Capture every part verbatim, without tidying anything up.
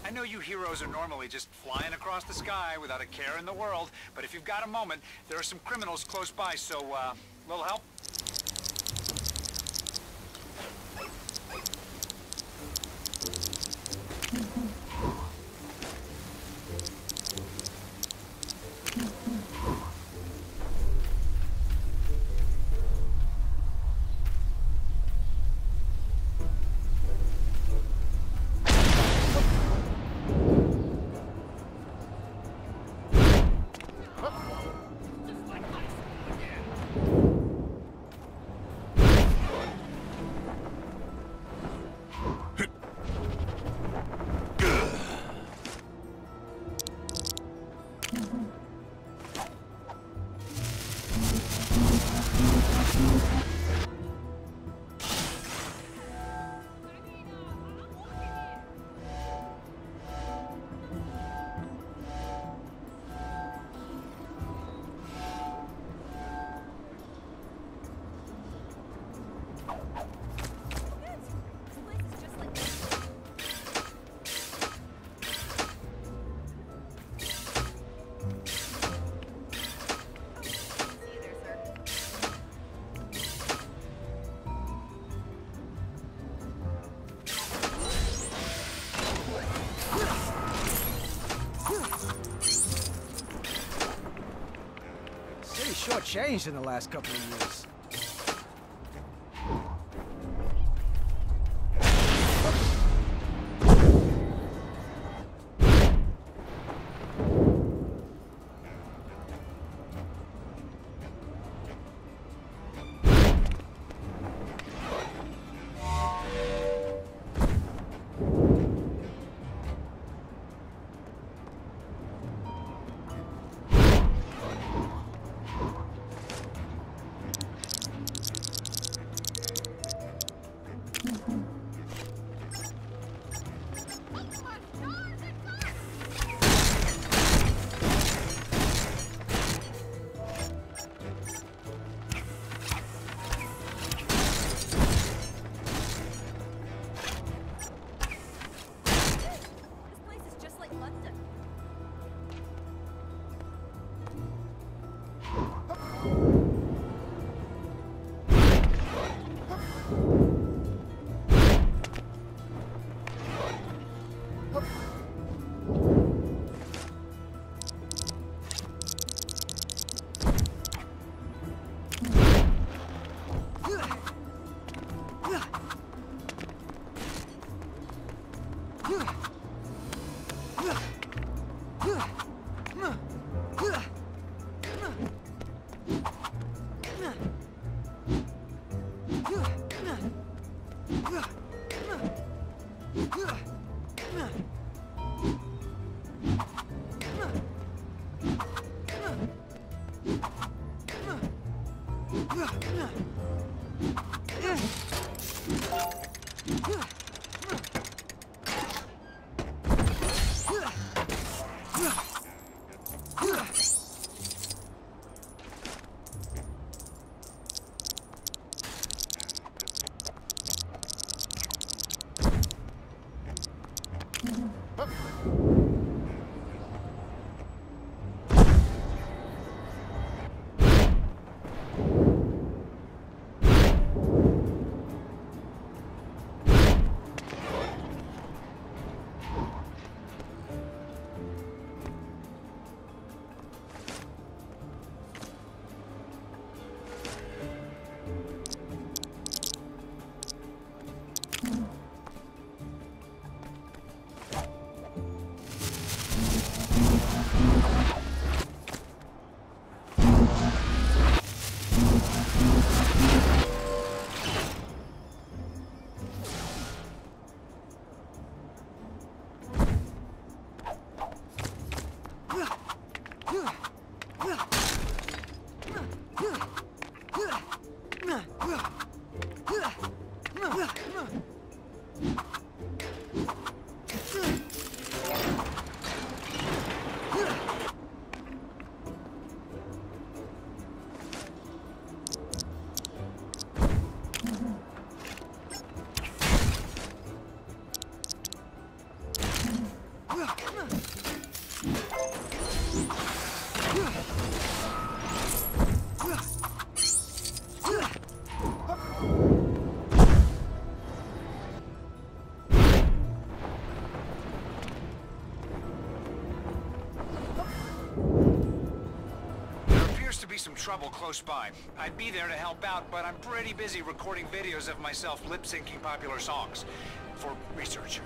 I know you heroes are normally just flying across the sky without a care in the world, but if you've got a moment, there are some criminals close by, so, uh, little help? Changed in the last couple of years. Some trouble close by. I'd be there to help out, but I'm pretty busy recording videos of myself lip-syncing popular songs for research.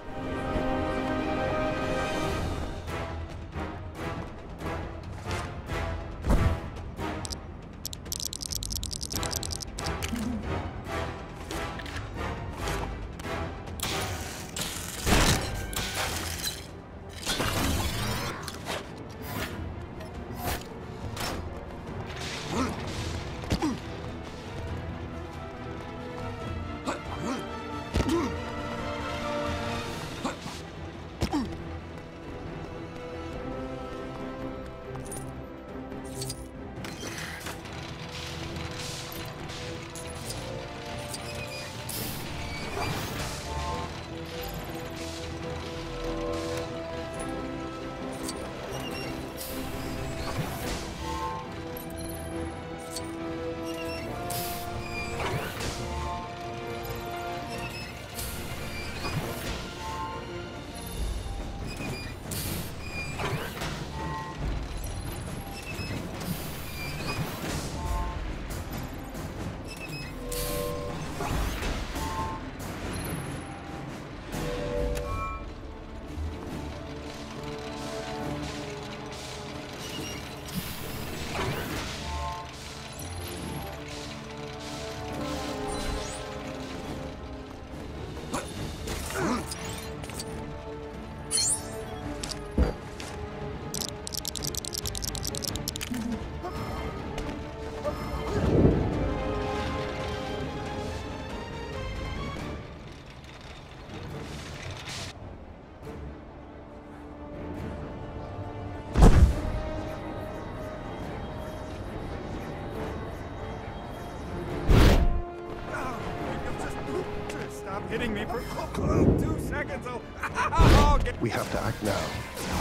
Hitting me for two seconds. Oh, oh, get... We have to act now.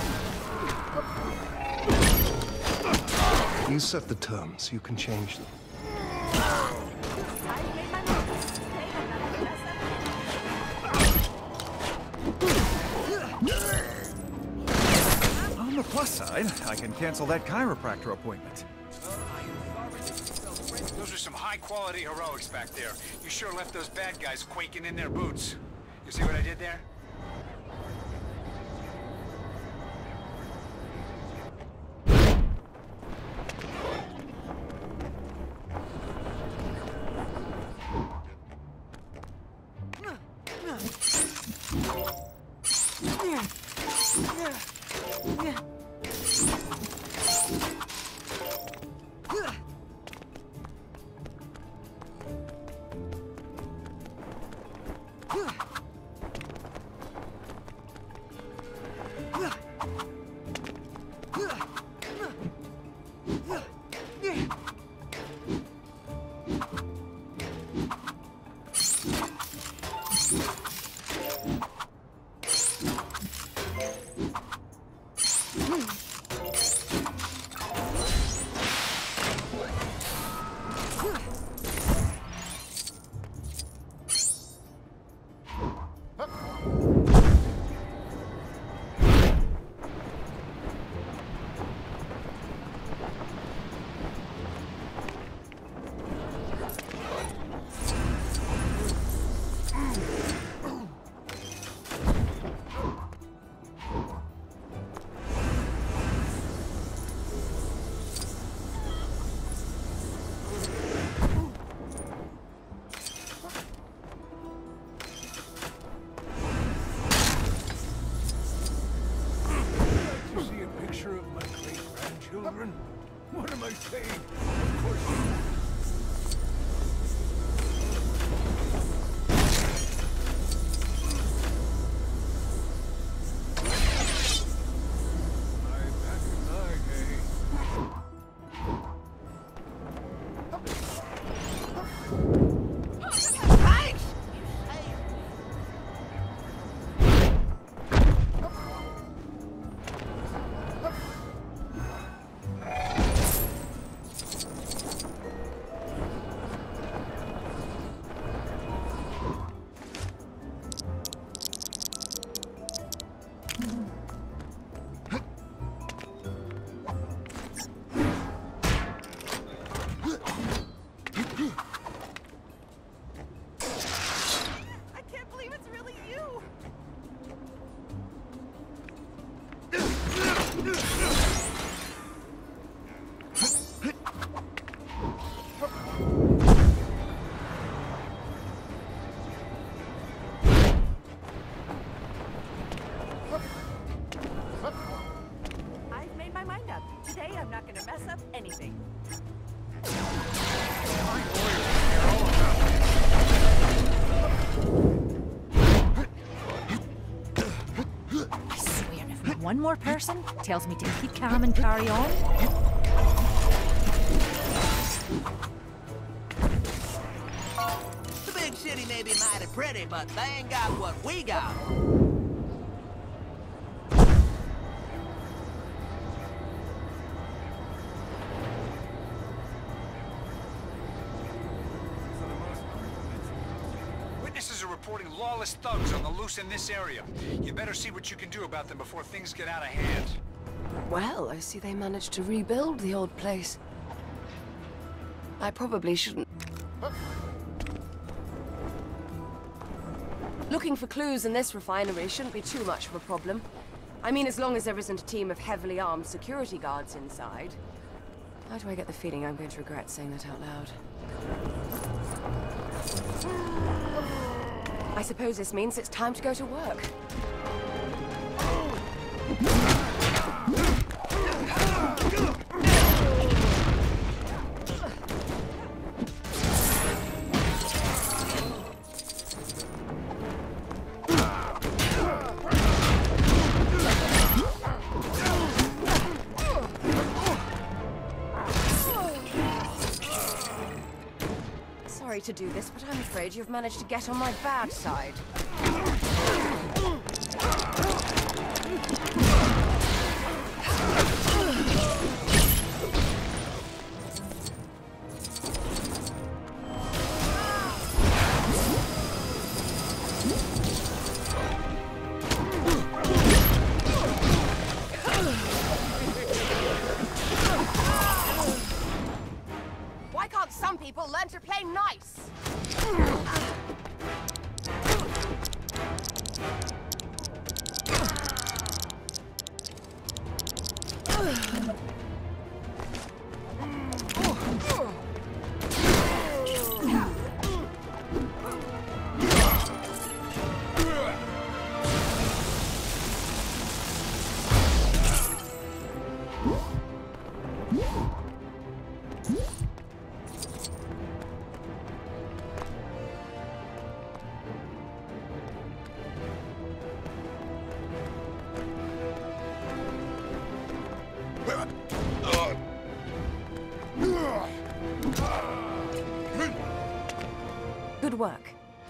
You set the terms. You can change them. On the plus side, I can cancel that chiropractor appointment. Those are some high-quality heroics back there. You sure left those bad guys quaking in their boots. You see what I did there? What am I saying? Of course. one more person tells me to keep calm and carry on. The big city may be mighty pretty, but they ain't got what we got. Witnesses are reporting lawless thugs on the loose in this area. You better see what you can do about them before things get out of hand. Well, I see they managed to rebuild the old place. I probably shouldn't... Looking for clues in this refinery shouldn't be too much of a problem. I mean, as long as there isn't a team of heavily armed security guards inside. Why do I get the feeling I'm going to regret saying that out loud? I suppose this means it's time to go to work. Sorry to do this, but I'm afraid you've managed to get on my bad side. Why can't some people learn to play nice? Good work.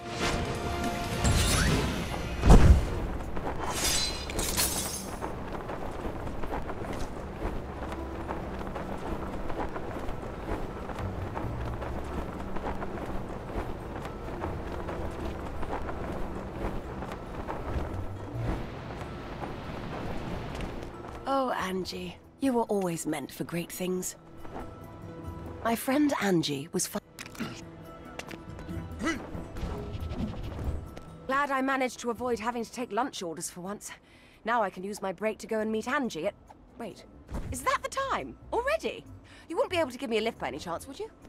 Oh, Angie, you were always meant for great things. My friend Angie was fun. Glad I managed to avoid having to take lunch orders for once. Now I can use my break to go and meet Angie at... Wait, is that the time? Already? You wouldn't be able to give me a lift by any chance, would you?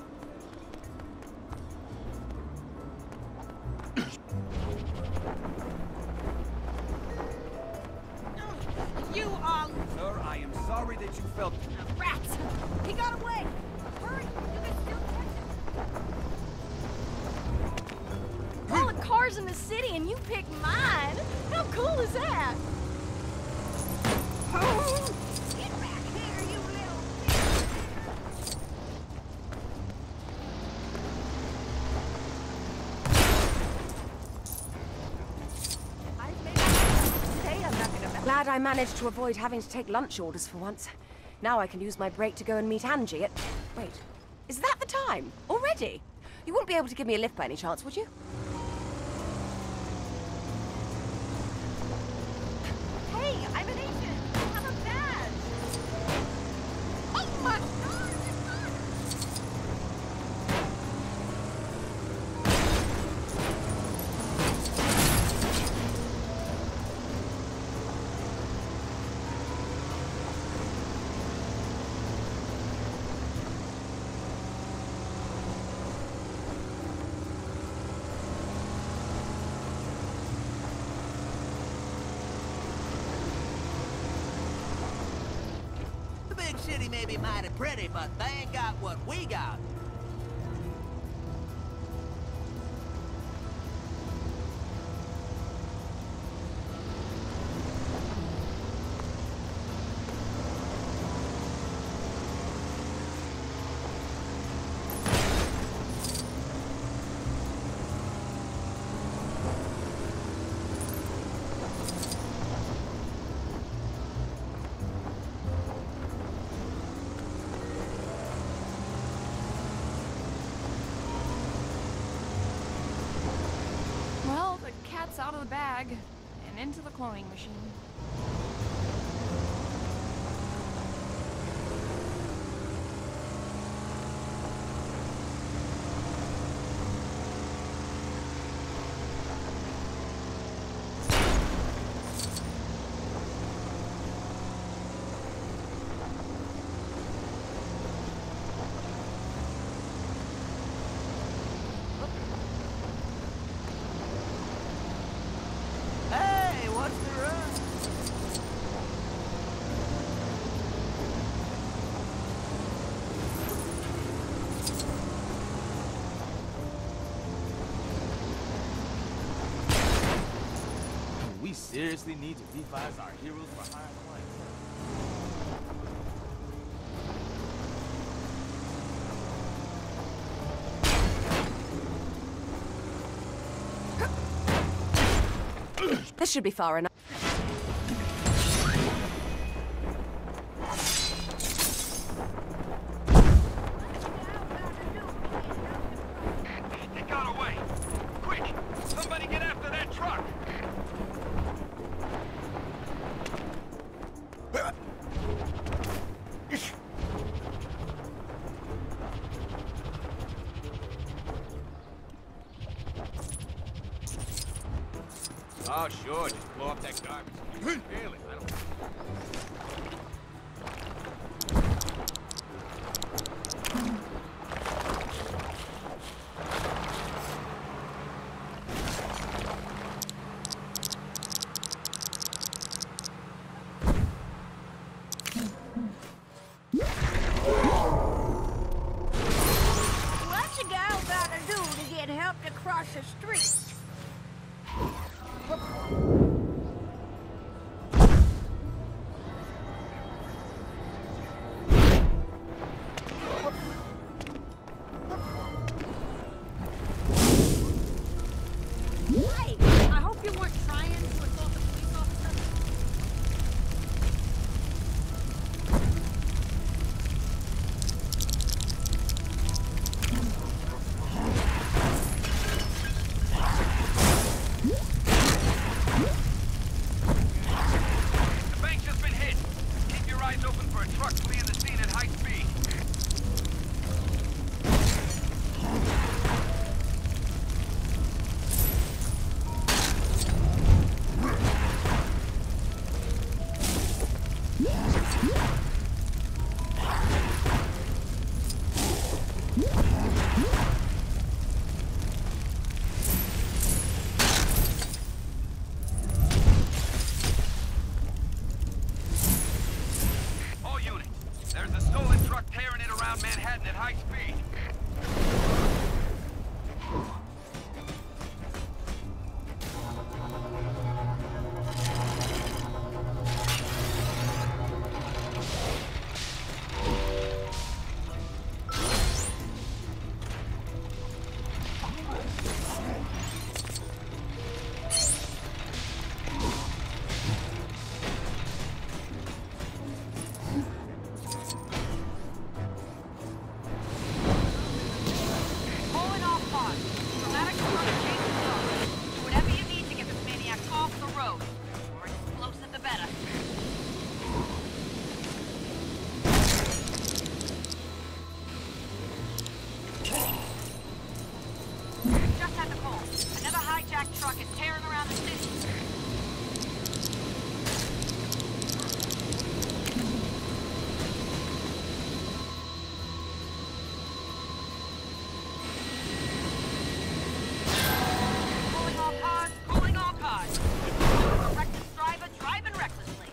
You are... Sir, I am sorry that you felt... Rats! He got away! Hurry! You can still catch him! All the cars in the city and you picked mine! How cool is that? Get back here, you little... I've made a mistake. I'm not gonna... Glad I managed to avoid having to take lunch orders for once. Now I can use my break to go and meet Angie at... Wait, is that the time? Already? You wouldn't be able to give me a lift by any chance, would you? Hey, I'm an agent! I have a badge! Oh my god! It's on! City may be mighty pretty, but they ain't got what we got. cat's out of the bag and into the cloning machine. We seriously need to revise our heroes behind the lines. This should be far enough. It got away! Quick! Somebody get after that truck! Oh, sure, just blow up that garbage. Really? I don't... What's a gal gotta do to get help to cross the street? Hey, I hope you weren't trying to assault the police officer. The bank's just been hit. Keep your eyes open for a truck fleeing the scene at high speed. All units, there's a stolen truck tearing it around Manhattan at high speed. Pulling off hard. Dramatic runner chasing zone. Do whatever you need to get this maniac off the road. The more explosive, the better. Just had the call. Another hijacked truck is tearing around the city. Pulling all cars, pulling all cars. A reckless driver driving recklessly.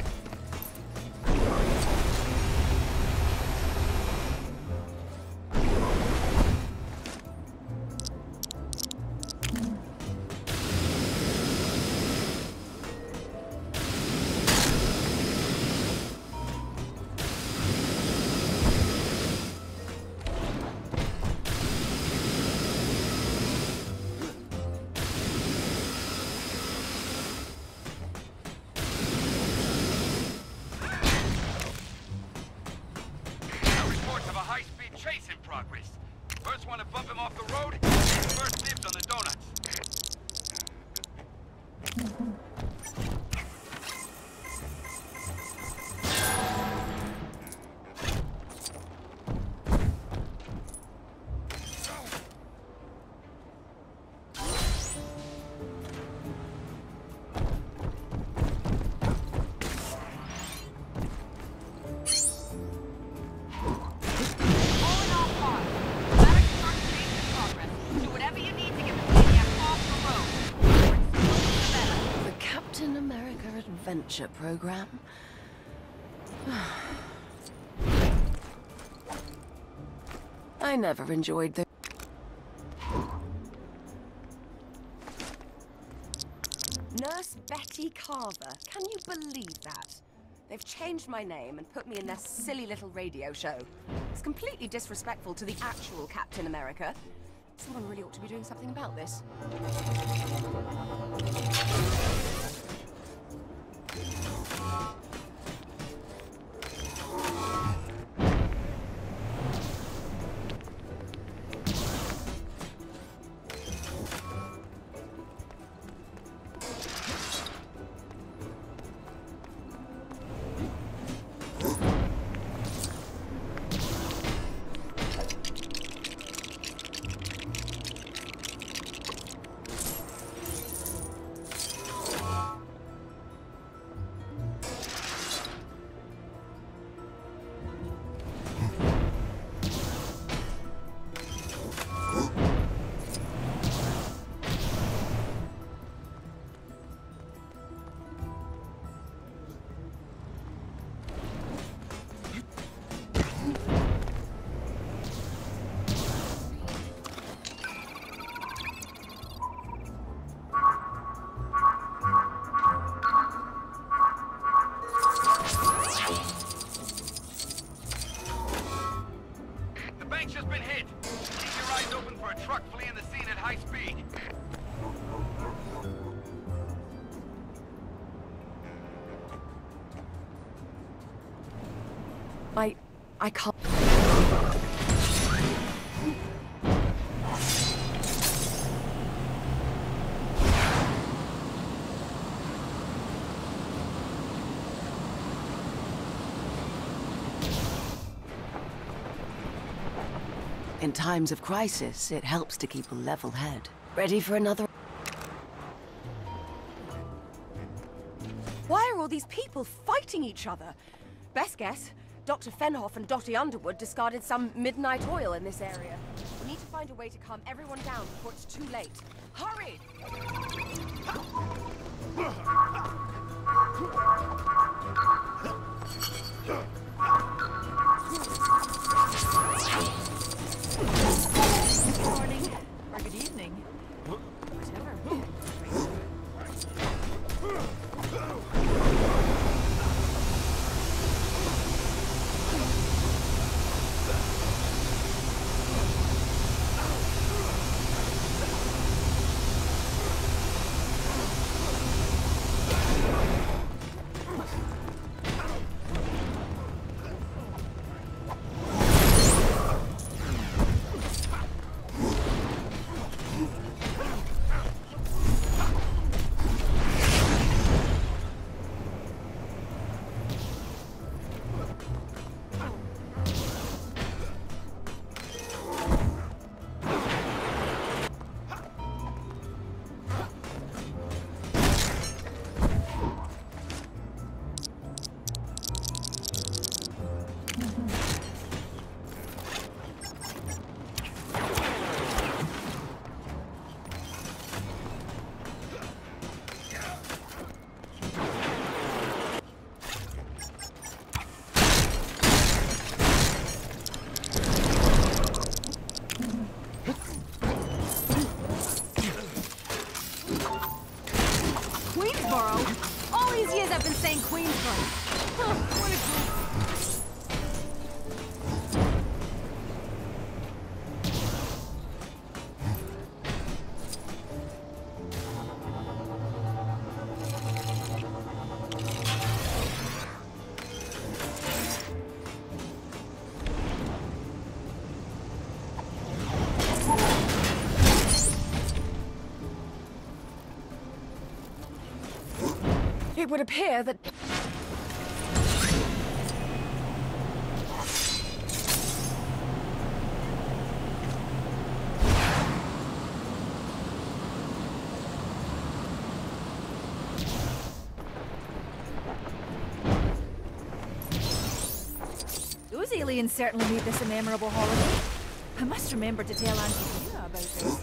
Now reports of a high-speed chase in progress. First one to bump him off the road, first dibs on the donuts. Another adventure program? I never enjoyed the... Nurse Betty Carver. Can you believe that? They've changed my name and put me in their silly little radio show. It's completely disrespectful to the actual Captain America. Someone really ought to be doing something about this. I... I can't... In times of crisis, it helps to keep a level head. Ready for another... Why are all these people fighting each other? Best guess, Doctor Fenhoff and Dottie Underwood discarded some midnight oil in this area. We need to find a way to calm everyone down before it's too late. Hurry! Good morning. Or good evening. Whatever. All these years I've been saying Queensboro. Huh, what a group. It would appear that... Those aliens certainly made this a memorable holiday. I must remember to tell Auntie Vita about this.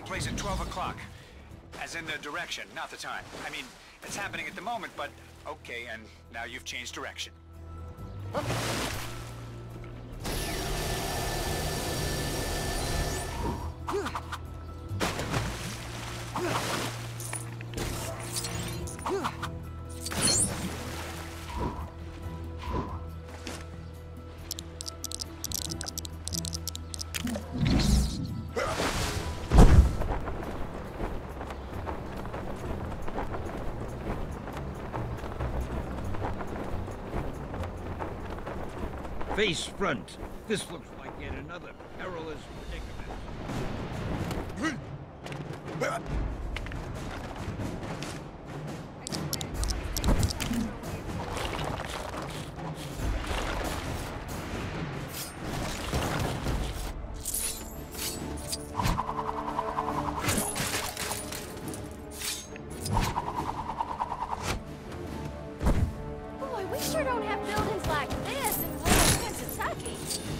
taking place at twelve o'clock. As in the direction, not the time. I mean, it's happening at the moment, but okay, and now you've changed direction. Face front. This looks like yet another perilous predicament. Oh, I wish you don't have buildings like this in rural Kentucky.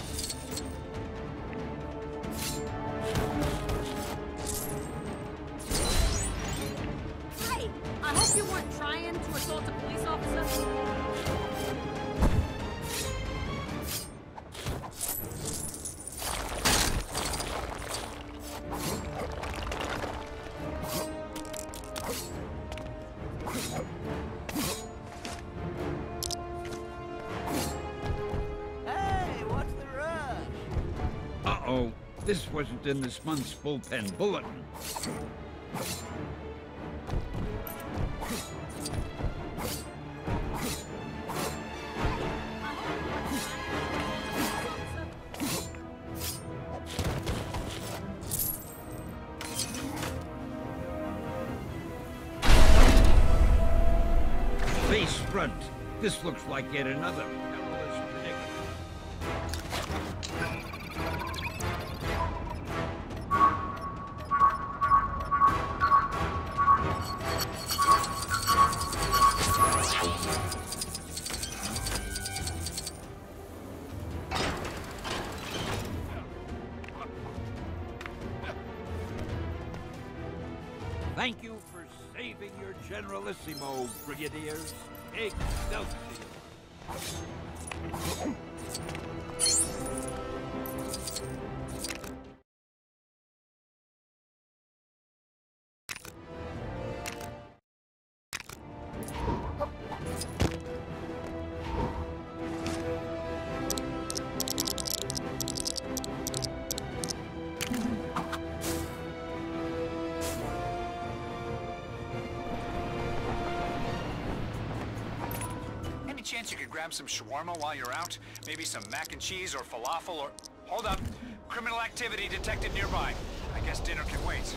Hey, I hope you weren't trying to assault a police officer. Uh-oh, this wasn't in this month's bullpen bulletin. Face front. This looks like yet another perilous predicament. Thank you for saving your Generalissimo, Brigadiers. Excelsior. Chance you could grab some shawarma while you're out? Maybe some mac and cheese or falafel or... Hold up. Criminal activity detected nearby. I guess dinner can wait.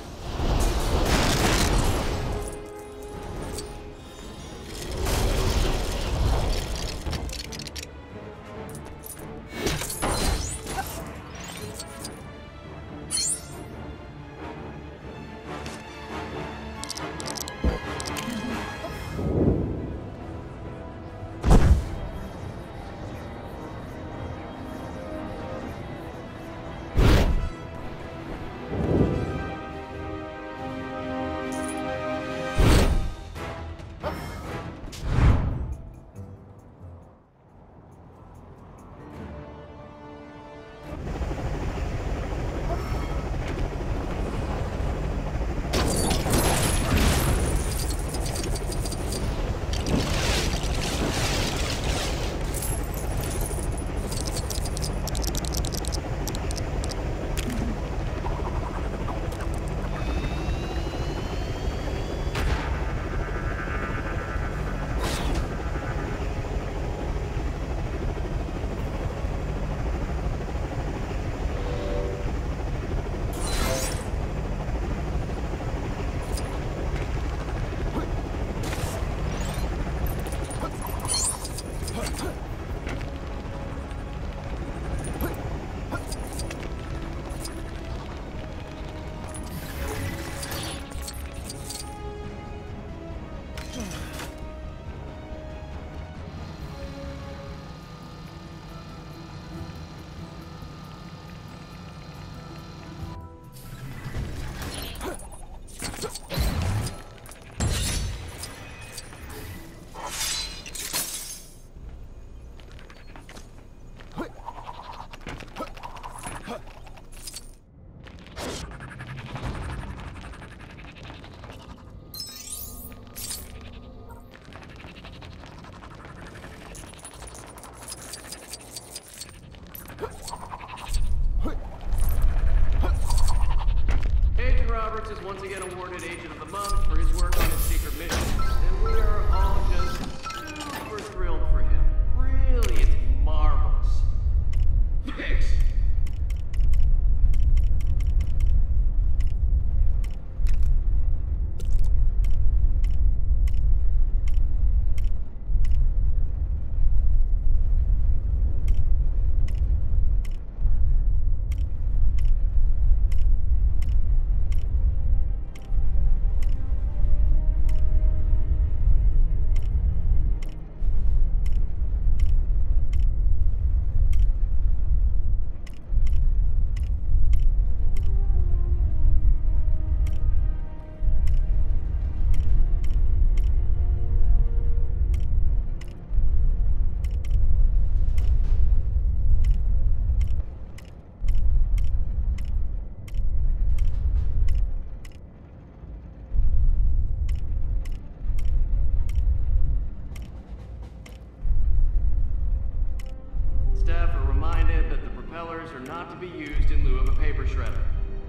awarded Agent of the Month for his work on his secret mission, and we are all just super thrilled for him. Really, it's marvelous. Thanks! Staff are reminded that the propellers are not to be used in lieu of a paper shredder.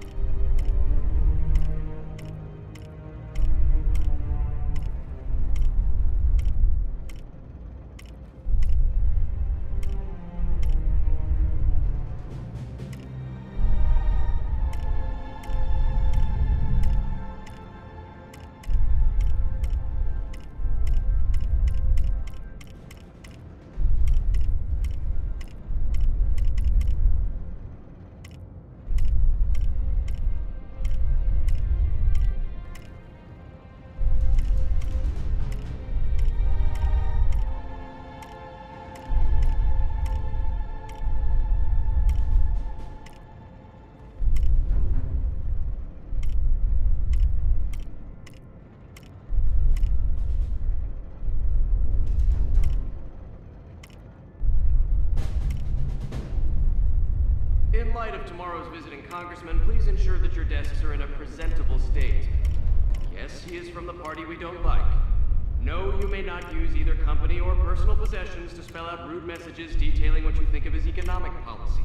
In light of tomorrow's visiting congressman, please ensure that your desks are in a presentable state. Yes, he is from the party we don't like. No, you may not use either company or personal possessions to spell out rude messages detailing what you think of his economic policies.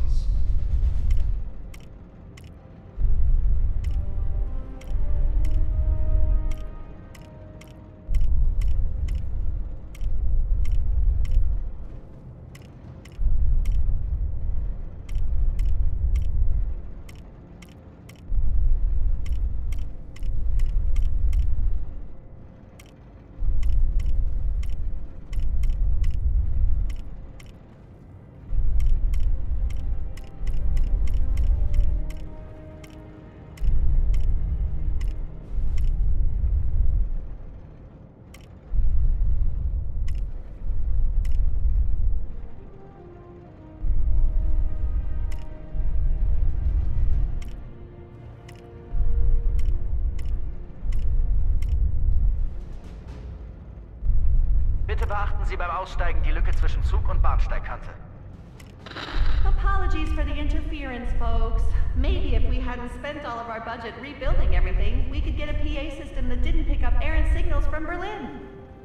Bitte beachten Sie beim Aussteigen die Lücke zwischen Zug und Bahnsteigkante. Apologies for the interference, folks. Maybe if we hadn't spent all of our budget rebuilding everything, we could get a P A system that didn't pick up errant signals from Berlin.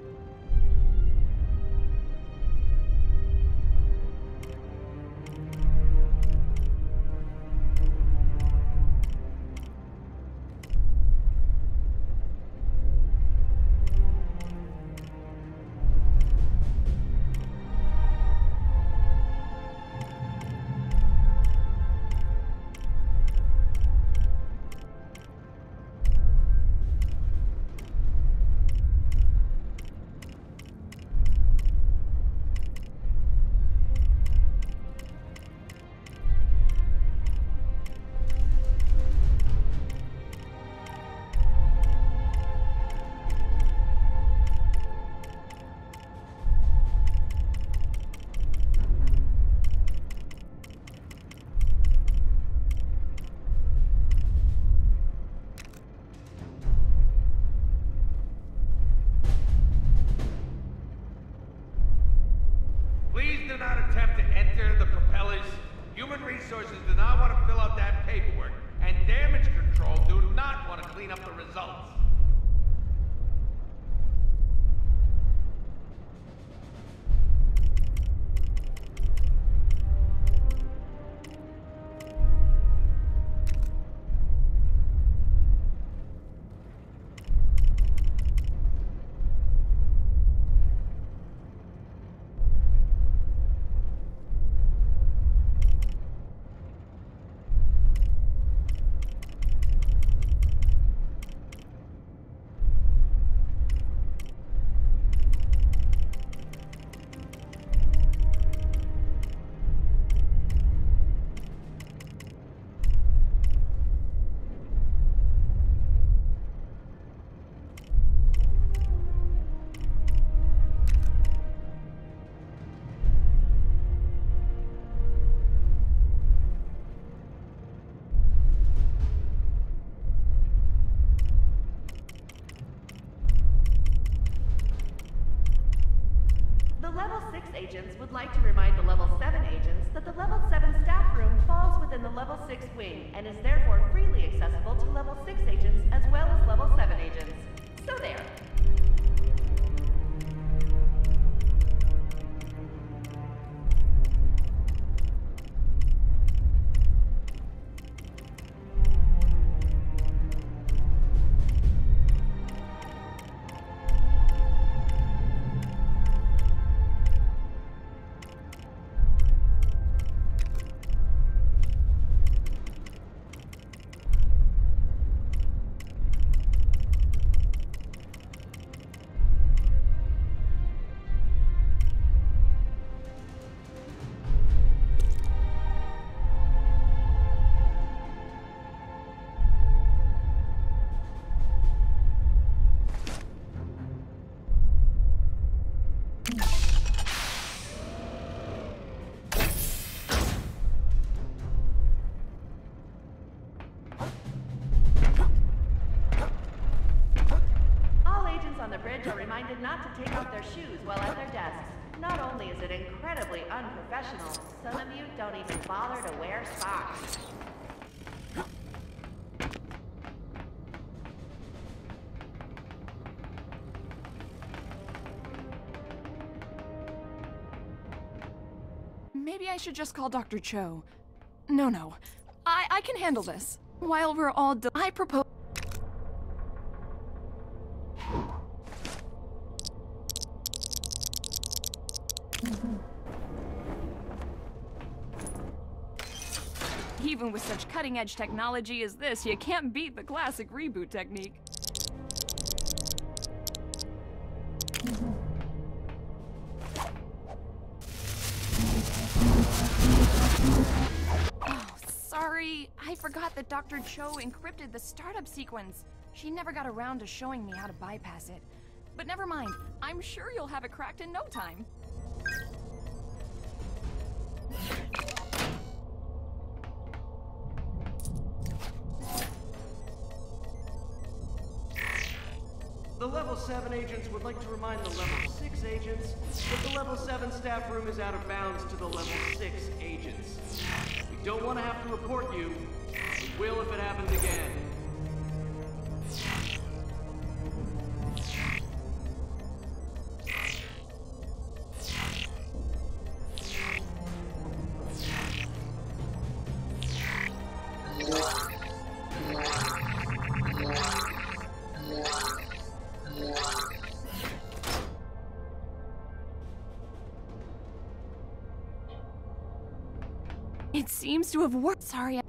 resources do not want to fill out that paperwork, and damage control do not want to clean up the results. agents would like to remind the Level seven agents that the Level seven staff room falls within the Level six wing and is therefore freely accessible to Level six agents as well as Level seven agents. So there. Not to take off their shoes while at their desks. Not only is it incredibly unprofessional, some of you don't even bother to wear socks. Maybe I should just call Doctor Cho. No, no. I, I can handle this. While we're all d- I propose- Even with such cutting-edge technology as this, you can't beat the classic reboot technique. Oh, sorry. I forgot that Doctor Cho encrypted the startup sequence. She never got around to showing me how to bypass it. But never mind. I'm sure you'll have it cracked in no time. The Level seven agents would like to remind the Level six agents that the Level seven staff room is out of bounds to the Level six agents. We don't want to have to report you. We will if it happens again. It seems to have worked. Sorry. I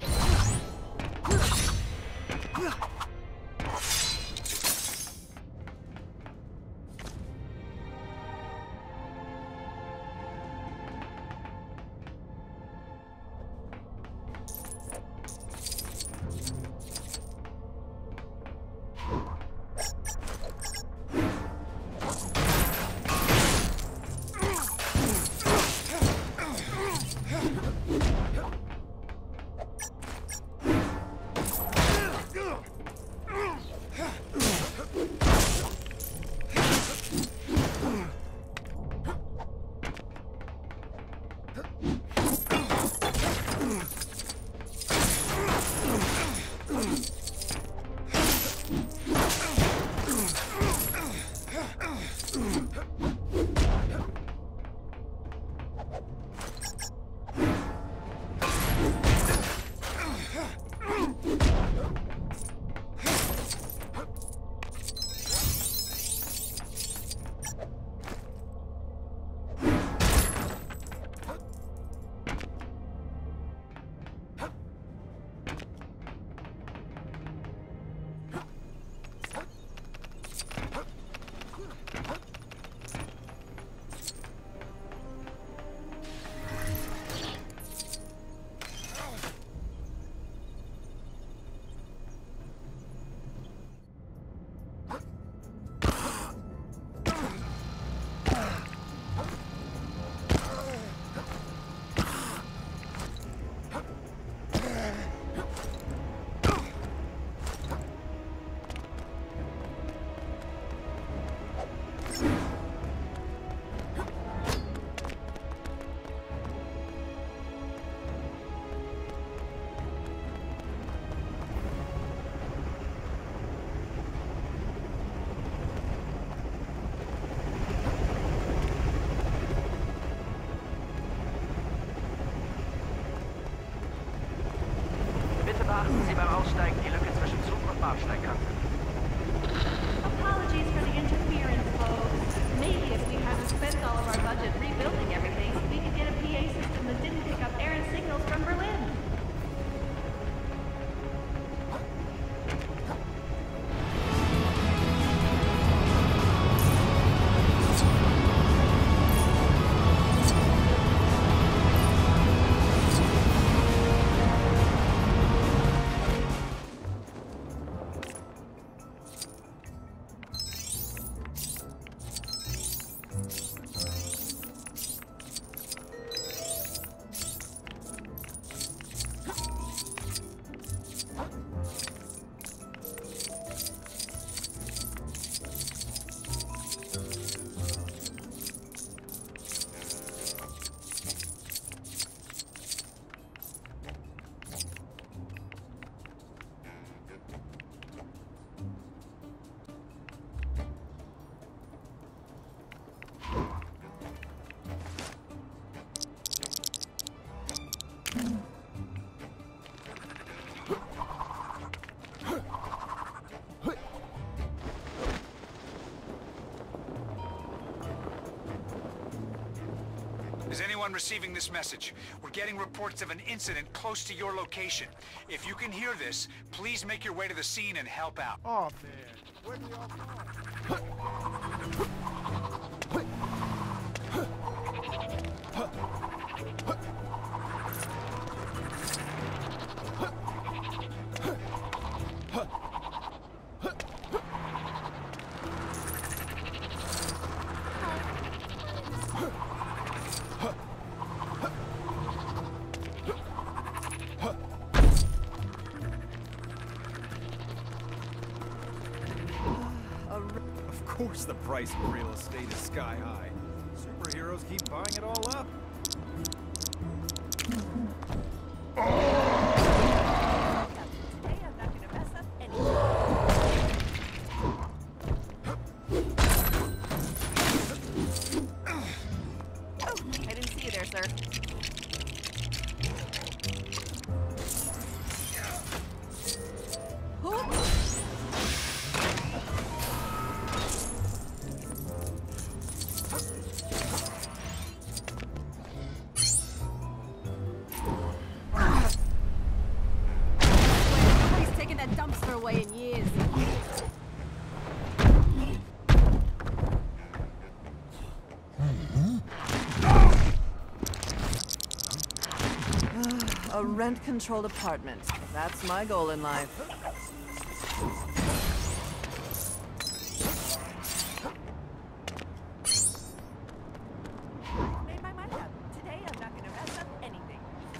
Is anyone receiving this message? We're getting reports of an incident close to your location. If you can hear this, please make your way to the scene and help out. Oh, man. Where do y'all go? Of course the price of real estate is sky high. Superheroes keep buying it all up. I didn't see you there, sir. Away in years. A rent-controlled apartment. That's my goal in life. I've made my mind up. Today I'm not going to mess up anything.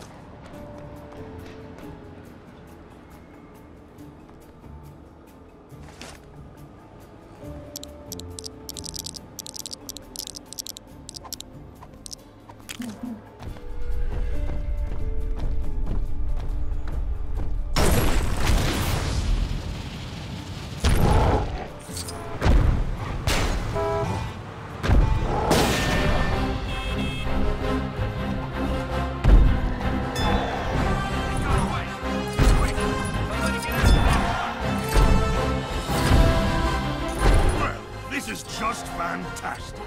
Just fantastic.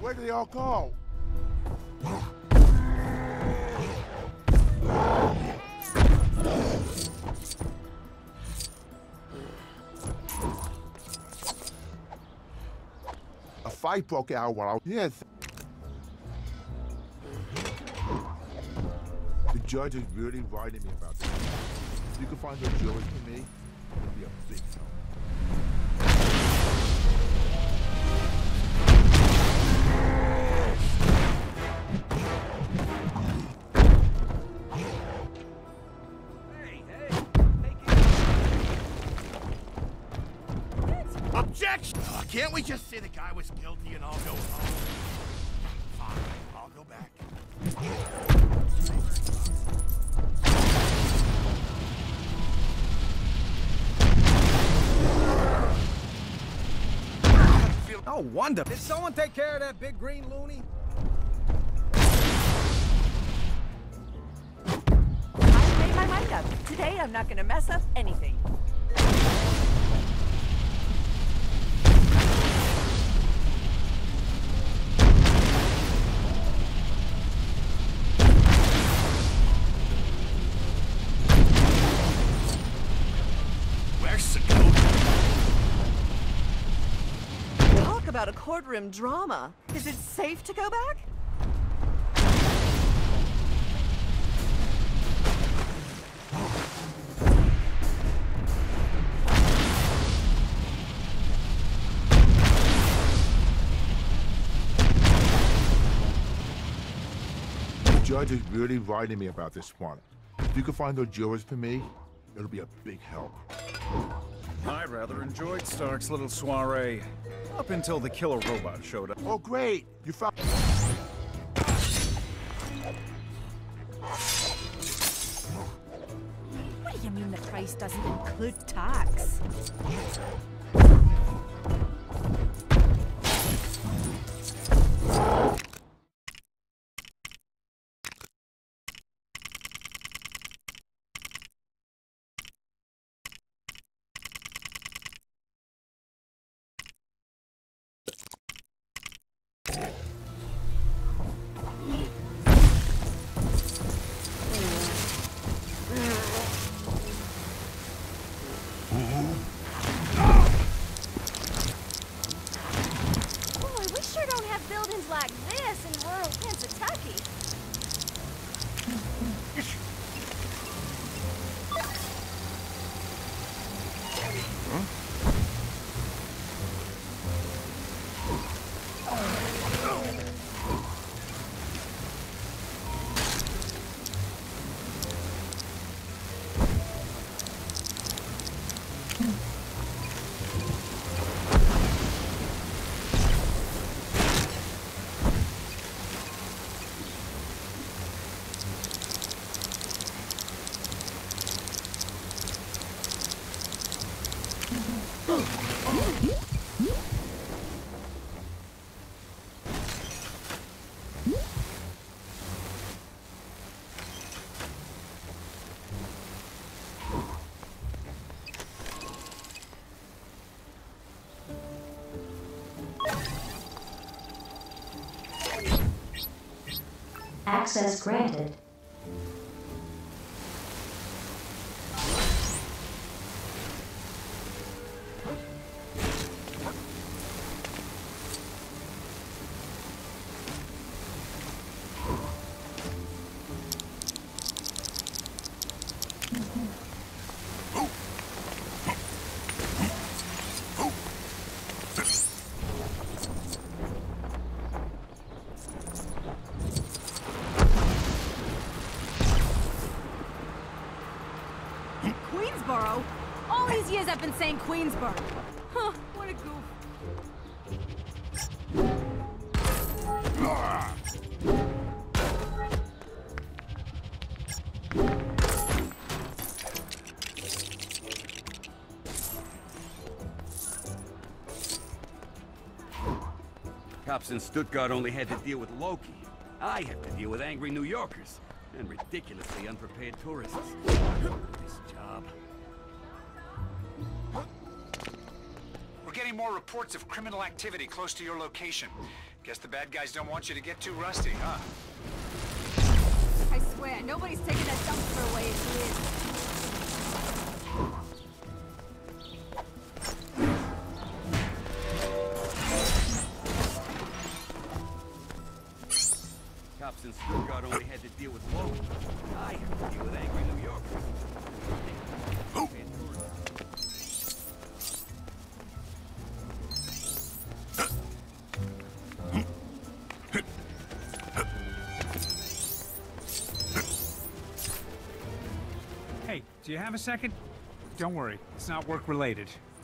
Where do they all go? A fight broke out while I was here. The judge is really writing me about this. If you can find the jurors for me, it'll be a big help. Objection! Uh, can't we just say the guy was guilty and all go home? Fine, I'll go back. No wonder. Did someone take care of that big green loony? I've made my mind up. Today I'm not gonna mess up anything. About a courtroom drama. Is it safe to go back? The judge is really writing me about this one. If you can find those jurors for me, it'll be a big help. I rather enjoyed Stark's little soiree. Up until the killer robot showed up. Oh, great! You found... What do you mean the price doesn't include tax? Access granted. All these years I've been saying Queensboro. Huh, what a goof. Cops in Stuttgart only had to deal with Loki. I have to deal with angry New Yorkers and ridiculously unprepared tourists. This job. We're getting more reports of criminal activity close to your location. Guess the bad guys don't want you to get too rusty, huh? I swear, nobody's taking that dumpster away as he is. Cops in Stuttgart only had to deal with Loki. I have to deal with angry New Yorkers. Hey, do you have a second? Don't worry, it's not work-related.